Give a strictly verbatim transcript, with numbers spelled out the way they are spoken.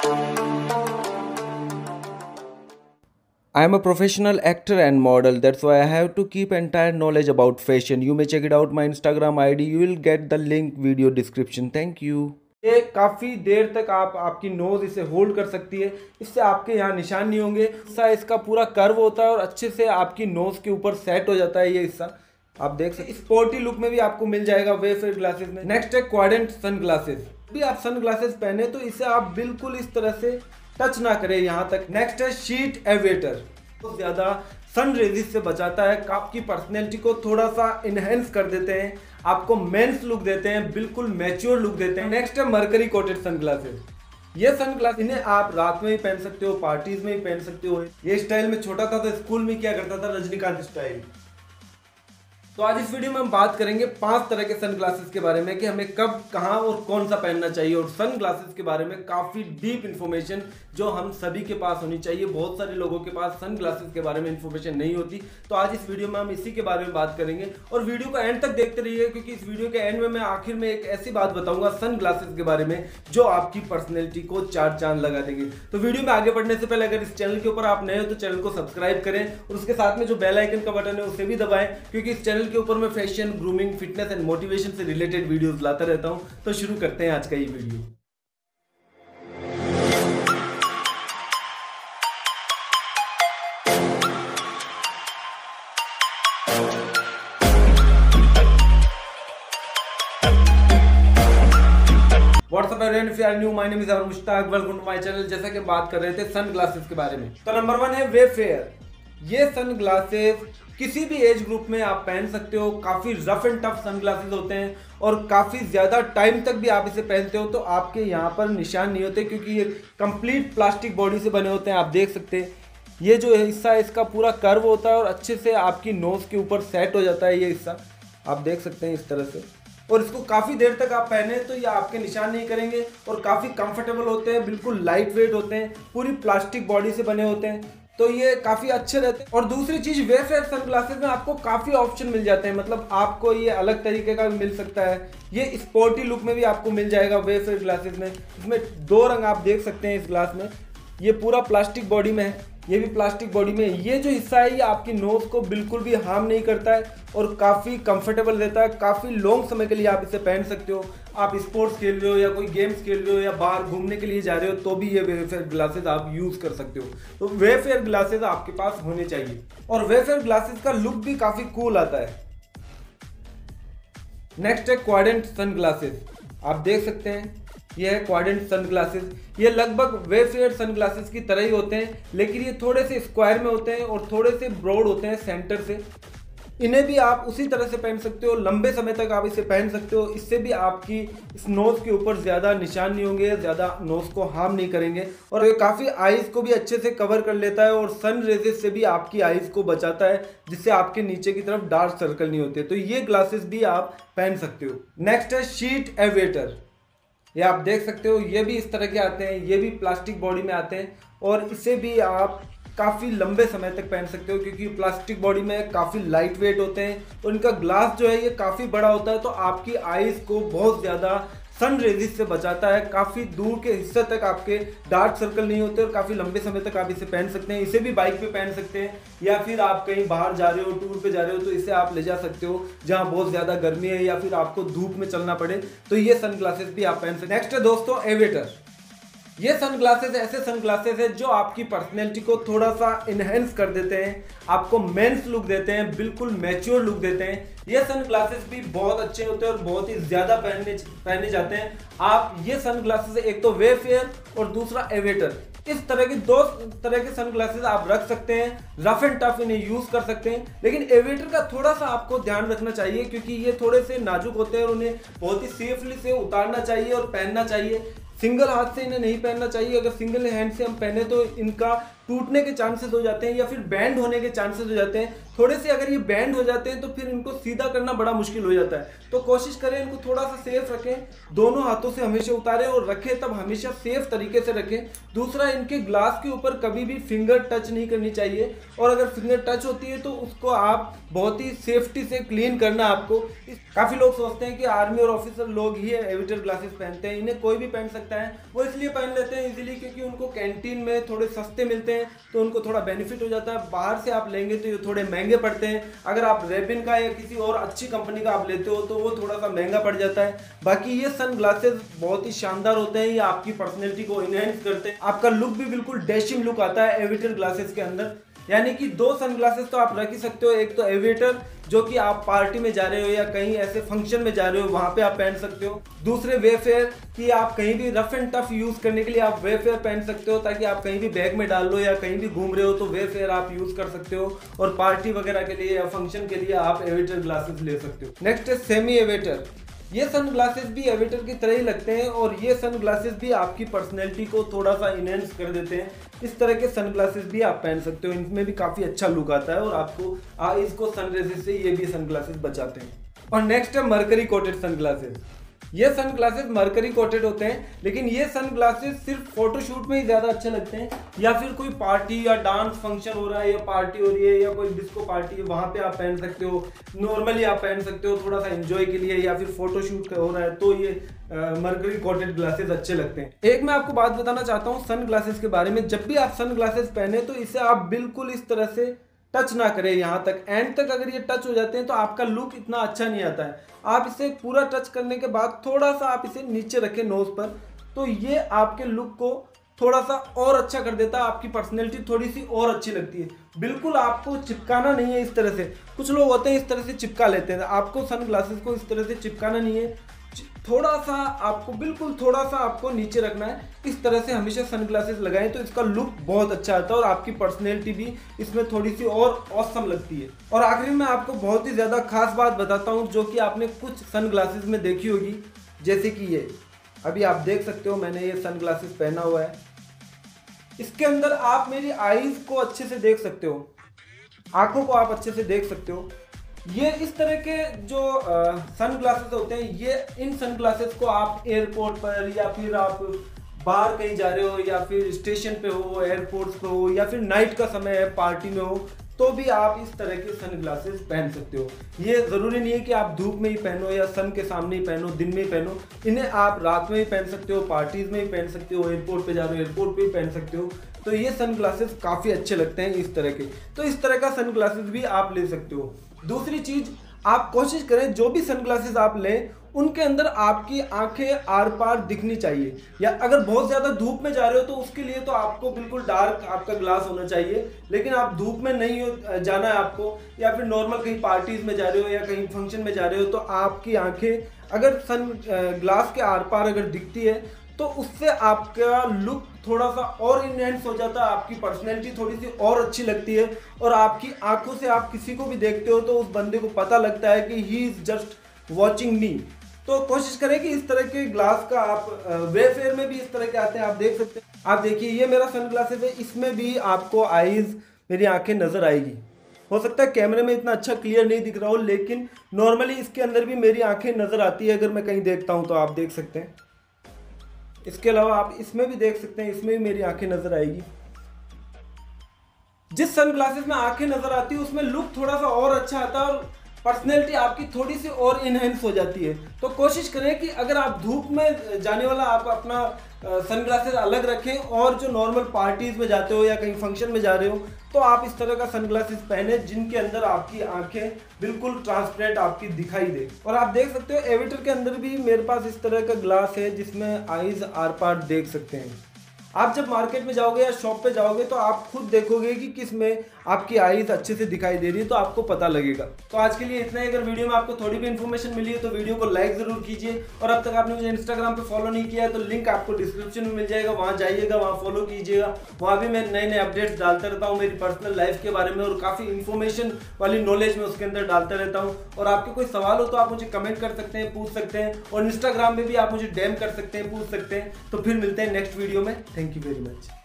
I am a professional actor and model. That's why I have to keep entire knowledge about fashion. You may check it out my Instagram I D. You will get the link video description. Thank you. ये काफ़ी देर तक आप आपकी nose इसे hold कर सकती है, इससे आपके यहाँ निशान नहीं होंगे। हिस्सा इसका पूरा कर्व होता है और अच्छे से आपकी नोज़ के ऊपर सेट हो जाता है। ये हिस्सा आप देख सकते हैं। स्पोर्टी लुक में भी आपको मिल जाएगा वेफेयर ग्लासेस में। नेक्स्ट है क्वाड्रेंट सन ग्लासेस। भी आप सन ग्लासेस पहने तो इसे आप बिल्कुल इस तरह से टच ना करें यहाँ तक। नेक्स्ट है शीट एवेटर। तो ज़्यादा सन रेजिस से बचाता है, आपकी पर्सनैलिटी को थोड़ा सा इनहेंस कर देते हैं, आपको मेंस लुक देते हैं, बिल्कुल मैच्योर लुक देते हैं। नेक्स्ट है मर्करी कोटेड सन ग्लासेस। ये सन ग्लास इन्हें आप रात में भी पहन सकते हो, पार्टीज में भी पहन सकते हो। ये स्टाइल में छोटा था तो स्कूल में क्या करता था, रजनीकांत स्टाइल। तो आज इस वीडियो में हम बात करेंगे पांच तरह के सन ग्लासेस के बारे में कि हमें कब, कहां और कौन सा पहनना चाहिए। और सन ग्लासेस के बारे में काफ़ी डीप इन्फॉर्मेशन जो हम सभी के पास होनी चाहिए। बहुत सारे लोगों के पास सन ग्लासेस के बारे में इन्फॉर्मेशन नहीं होती। तो आज इस वीडियो में हम इसी के बारे में बात करेंगे और वीडियो को एंड तक देखते रहिए, क्योंकि इस वीडियो के एंड में मैं आखिर में एक ऐसी बात बताऊंगा सन ग्लासेस के बारे में जो आपकी पर्सनैलिटी को चार चांद लगा देंगे। तो वीडियो में आगे बढ़ने से पहले अगर इस चैनल के ऊपर आप नए हो तो चैनल को सब्सक्राइब करें और उसके साथ में जो बेल आइकन का बटन है उसे भी दबाएं, क्योंकि इस चैनल के ऊपर मैं fashion, grooming, fitness and motivation से रिलेटेड वीडियोस लाता रहता हूं। तो शुरू करते हैं आज का ये video. What's up everyone, if you are new, my name is Amar Mushtaq, welcome to my channel. जैसा कि बात कर रहे थे सन ग्लासेस के बारे में, तो नंबर वन है वेफेयर। ये सन ग्लासेस किसी भी एज ग्रुप में आप पहन सकते हो। काफ़ी rough and tough sun glasses होते हैं और काफ़ी ज़्यादा टाइम तक भी आप इसे पहनते हो तो आपके यहाँ पर निशान नहीं होते, क्योंकि ये कंप्लीट प्लास्टिक बॉडी से बने होते हैं। आप देख सकते हैं ये जो हिस्सा है इसका पूरा कर्व होता है और अच्छे से आपकी नोज़ के ऊपर सेट हो जाता है। ये हिस्सा आप देख सकते हैं इस तरह से, और इसको काफ़ी देर तक आप पहने तो ये आपके निशान नहीं करेंगे और काफ़ी कंफर्टेबल होते हैं, बिल्कुल लाइट वेट होते हैं, पूरी प्लास्टिक बॉडी से बने होते हैं, तो ये काफ़ी अच्छे रहते हैं। और दूसरी चीज़, वेफेयर सन ग्लासेस में आपको काफ़ी ऑप्शन मिल जाते हैं, मतलब आपको ये अलग तरीके का भी मिल सकता है। ये स्पोर्टी लुक में भी आपको मिल जाएगा वेफेयर ग्लासेस में। इसमें दो रंग आप देख सकते हैं इस ग्लास में। ये पूरा प्लास्टिक बॉडी में है, ये भी प्लास्टिक बॉडी में। ये जो हिस्सा है ये आपकी नोज़ को बिल्कुल भी हार्म नहीं करता है और काफ़ी कंफर्टेबल रहता है। काफ़ी लॉन्ग समय के लिए आप इसे पहन सकते हो। आप स्पोर्ट्स खेल रहे हो या कोई गेम्स खेल रहे हो या बाहर घूमने के लिए जा रहे हो तो भी ये वेफेयर ग्लासेस आप यूज़ कर सकते हो। तो वेफेयर ग्लासेस आपके पास होने चाहिए और वेफेयर ग्लासेस का लुक भी काफ़ी कूल आता है। नेक्स्ट है क्वाड्रेंट सन ग्लासेस। आप देख सकते हैं ये है क्वाड्रेंट सन ग्लासेस। ये लगभग वेफेयर सन ग्लासेस की तरह ही होते हैं, लेकिन ये थोड़े से स्क्वायर में होते हैं और थोड़े से ब्रॉड होते हैं सेंटर से। इन्हें भी आप उसी तरह से पहन सकते हो, लंबे समय तक आप इसे पहन सकते हो। इससे भी आपकी इस नोज़ के ऊपर ज़्यादा निशान नहीं होंगे, ज़्यादा नोज़ को हार्म नहीं करेंगे और ये काफ़ी आइज़ को भी अच्छे से कवर कर लेता है और सन रेजेस से भी आपकी आइज़ को बचाता है, जिससे आपके नीचे की तरफ डार्क सर्कल नहीं होते। तो ये ग्लासेस भी आप पहन सकते हो। नेक्स्ट है शीट एवेटर। ये आप देख सकते हो, ये भी इस तरह के आते हैं, ये भी प्लास्टिक बॉडी में आते हैं और इसे भी आप काफ़ी लंबे समय तक पहन सकते हो, क्योंकि प्लास्टिक बॉडी में काफ़ी लाइट वेट होते हैं और इनका ग्लास जो है ये काफ़ी बड़ा होता है, तो आपकी आइज़ को बहुत ज़्यादा सन रेजिस से बचाता है। काफ़ी दूर के हिस्से तक आपके डार्क सर्कल नहीं होते और काफ़ी लंबे समय तक आप इसे पहन सकते हैं। इसे भी बाइक पे पहन सकते हैं या फिर आप कहीं बाहर जा रहे हो, टूर पे जा रहे हो तो इसे आप ले जा सकते हो जहाँ बहुत ज़्यादा गर्मी है या फिर आपको धूप में चलना पड़े, तो ये सन ग्लासेस भी आप पहन सकते हैं। नेक्स्ट है दोस्तों एवेटर। ये सन ग्लासेस ऐसे सन ग्लासेस है जो आपकी पर्सनैलिटी को थोड़ा सा इनहेंस कर देते हैं, आपको मेंस लुक देते हैं, बिल्कुल मैच्योर लुक देते हैं। ये सन ग्लासेस भी बहुत अच्छे होते हैं और बहुत ही ज़्यादा पहनने पहने जाते हैं। आप ये सन ग्लासेस, एक तो वेफेयर और दूसरा एवेटर, इस तरह की दो तरह के सन ग्लासेस आप रख सकते हैं। रफ एंड टफ इन्हें यूज़ कर सकते हैं, लेकिन एवेटर का थोड़ा सा आपको ध्यान रखना चाहिए, क्योंकि ये थोड़े से नाजुक होते हैं और उन्हें बहुत ही सेफली से उतारना चाहिए और पहनना चाहिए। सिंगल हाथ से इन्हें नहीं पहनना चाहिए। अगर सिंगल हैंड से हम पहने तो इनका टूटने के चांसेस हो जाते हैं या फिर बैंड होने के चांसेस हो जाते हैं। थोड़े से अगर ये बैंड हो जाते हैं तो फिर इनको सीधा करना बड़ा मुश्किल हो जाता है। तो कोशिश करें इनको थोड़ा सा सेफ रखें, दोनों हाथों से हमेशा उतारें और रखें तब हमेशा सेफ तरीके से रखें। दूसरा, इनके ग्लास के ऊपर कभी भी फिंगर टच नहीं करनी चाहिए, और अगर फिंगर टच होती है तो उसको आप बहुत ही सेफ्टी से क्लीन करना आपको। काफ़ी लोग सोचते हैं कि आर्मी और ऑफिसर लोग ही एविटर ग्लासेस पहनते हैं, इन्हें कोई भी पहन सकता है। वो इसलिए पहन लेते हैं इजीली क्योंकि उनको कैंटीन में थोड़े सस्ते मिलते हैं, तो उनको थोड़ा बेनिफिट हो जाता है। बाहर से आप लेंगे तो ये थोड़े महंगे पड़ते हैं। अगर आप रेबिन का या किसी और अच्छी कंपनी का आप लेते हो तो वो थोड़ा सा महंगा पड़ जाता है। बाकी ये सन ग्लासेस बहुत ही शानदार होते हैं, ये आपकी पर्सनैलिटी को इनहेंस करते हैं। आपका लुक भी बिल्कुल डैशिंग लुक आता है एविएटर ग्लासेस के अंदर। यानी कि दो सनग्लासेस तो आप रख ही सकते हो, एक तो एविएटर जो कि आप पार्टी में जा रहे हो या कहीं ऐसे फंक्शन में जा रहे हो वहां पे आप पहन सकते हो। दूसरे वेफेयर कि आप कहीं भी रफ एंड टफ यूज करने के लिए आप वेफेयर पहन सकते हो, ताकि आप कहीं भी बैग में डाल लो या कहीं भी घूम रहे हो तो वेफेयर आप यूज कर सकते हो, और पार्टी वगैरह के लिए या फंक्शन के लिए आप एविएटर ग्लासेस ले सकते हो। नेक्स्ट है सेमी एविएटर। ये सन ग्लासेस भी एविएटर की तरह ही लगते हैं, और ये सन ग्लासेस भी आपकी पर्सनैलिटी को थोड़ा सा इनहेंस कर देते हैं। इस तरह के सन ग्लासेस भी आप पहन सकते हो, इनमें भी काफ़ी अच्छा लुक आता है और आपको आईज को सन रेज़ से ये भी सन ग्लासेस बचाते हैं। और नेक्स्ट है मरकरी कोटेड सन ग्लासेस। ये सन ग्लासेस मरकरी कोटेड होते हैं, लेकिन ये सन ग्लासेस सिर्फ फोटोशूट में ही ज़्यादा अच्छे लगते हैं, या फिर कोई पार्टी या डांस फंक्शन हो रहा है या पार्टी हो रही है या कोई डिस्को पार्टी है वहाँ पे आप पहन सकते हो। नॉर्मली आप पहन सकते हो थोड़ा सा एंजॉय के लिए, या फिर फोटोशूट हो रहा है तो ये मरकरी कोटेड ग्लासेस अच्छे लगते हैं। एक मैं आपको बात बताना चाहता हूँ सन ग्लासेस के बारे में। जब भी आप सन ग्लासेस पहने तो इसे आप बिल्कुल इस तरह से टच ना करें, यहाँ तक एंड तक अगर ये टच हो जाते हैं तो आपका लुक इतना अच्छा नहीं आता है। आप इसे पूरा टच करने के बाद थोड़ा सा आप इसे नीचे रखें नोज पर, तो ये आपके लुक को थोड़ा सा और अच्छा कर देता है, आपकी पर्सनैलिटी थोड़ी सी और अच्छी लगती है। बिल्कुल आपको चिपकाना नहीं है इस तरह से, कुछ लोग होते हैं इस तरह से चिपका लेते हैं, आपको सन ग्लासेस को इस तरह से चिपकाना नहीं है, थोड़ा सा आपको बिल्कुल थोड़ा सा आपको नीचे रखना है। इस तरह से हमेशा सन ग्लासेस लगाएं तो इसका लुक बहुत अच्छा आता है और आपकी पर्सनैलिटी भी इसमें थोड़ी सी और ऑसम लगती है। और आखिरी में आपको बहुत ही ज़्यादा खास बात बताता हूँ जो कि आपने कुछ सन ग्लासेस में देखी होगी, जैसे कि ये अभी आप देख सकते हो मैंने ये सन ग्लासेस पहना हुआ है। इसके अंदर आप मेरी आईज को अच्छे से देख सकते हो, आंखों को आप अच्छे से देख सकते हो। ये इस तरह के जो सन ग्लासेस होते हैं, ये इन सन ग्लासेस को आप एयरपोर्ट पर या फिर आप बाहर कहीं जा रहे हो या फिर स्टेशन पे हो, एयरपोर्ट पे हो, या फिर नाइट का समय है पार्टी में हो, तो भी आप इस तरह के सन ग्लासेस पहन सकते हो। ये ज़रूरी नहीं है कि आप धूप में ही पहनो या सन के सामने ही पहनो, दिन में ही पहनो। इन्हें आप रात में ही पहन सकते हो, पार्टीज में ही पहन सकते हो, एयरपोर्ट पे जा रहे हो एयरपोर्ट पे ही पहन सकते हो। तो ये सन ग्लासेस काफ़ी अच्छे लगते हैं इस तरह के, तो इस तरह का सन ग्लासेस भी आप ले सकते हो। दूसरी चीज़, आप कोशिश करें जो भी सन ग्लासेस आप लें उनके अंदर आपकी आंखें आर पार दिखनी चाहिए, या अगर बहुत ज़्यादा धूप में जा रहे हो तो उसके लिए तो आपको बिल्कुल डार्क आपका ग्लास होना चाहिए। लेकिन आप धूप में नहीं जाना है आपको, या फिर नॉर्मल कहीं पार्टीज में जा रहे हो या कहीं फंक्शन में जा रहे हो, तो आपकी आंखें अगर सन ग्लास के आर पार अगर दिखती है तो उससे आपका लुक थोड़ा सा और इनहेंस हो जाता है, आपकी पर्सनैलिटी थोड़ी सी और अच्छी लगती है, और आपकी आंखों से आप किसी को भी देखते हो तो उस बंदे को पता लगता है कि he is just watching me. तो कोशिश करें कि इस तरह के ग्लास का आप वेफेयर में भी इस तरह के आते हैं, आप देख सकते हैं। आप देखिए ये मेरा सन ग्लासेस है, इसमें भी आपको आईज मेरी आंखें नज़र आएगी। हो सकता है कैमरे में इतना अच्छा क्लियर नहीं दिख रहा हो, लेकिन नॉर्मली इसके अंदर भी मेरी आंखें नज़र आती है। अगर मैं कहीं देखता हूँ तो आप देख सकते हैं। इसके अलावा आप इसमें भी देख सकते हैं, इसमें भी मेरी आंखें नज़र आएगी। जिस सन ग्लासेस में आंखें नज़र आती है उसमें लुक थोड़ा सा और अच्छा आता है और पर्सनैलिटी आपकी थोड़ी सी और इनहेंस हो जाती है। तो कोशिश करें कि अगर आप धूप में जाने वाला आप अपना सन ग्लासेस अलग रखें, और जो नॉर्मल पार्टीज में जाते हो या कहीं फंक्शन में जा रहे हो तो आप इस तरह का सन ग्लासेस पहने जिनके अंदर आपकी आंखें बिल्कुल ट्रांसपेरेंट आपकी दिखाई दे। और आप देख सकते हो एविएटर के अंदर भी मेरे पास इस तरह का ग्लास है जिसमें आईज आर पार देख सकते हैं। आप जब मार्केट में जाओगे या शॉप पे जाओगे तो आप खुद देखोगे कि किस में आपकी आईज अच्छे से दिखाई दे रही है, तो आपको पता लगेगा। तो आज के लिए इतना ही। अगर वीडियो में आपको थोड़ी भी इन्फॉर्मेशन मिली है तो वीडियो को लाइक जरूर कीजिए, और अब तक आपने मुझे इंस्टाग्राम पे फॉलो नहीं किया है तो लिंक आपको डिस्क्रिप्शन में मिल जाएगा, वहाँ जाइएगा, वहाँ फॉलो कीजिएगा। वहाँ भी मैं नए नए अपडेट्स डालता रहता हूँ मेरी पर्सनल लाइफ के बारे में, और काफ़ी इन्फॉर्मेशन वाली नॉलेज में उसके अंदर डालता रहता हूँ। और आपके कोई सवाल हो तो आप मुझे कमेंट कर सकते हैं, पूछ सकते हैं, और इंस्टाग्राम में भी आप मुझे डीएम कर सकते हैं, पूछ सकते हैं। तो फिर मिलते हैं नेक्स्ट वीडियो में। Thank you very much.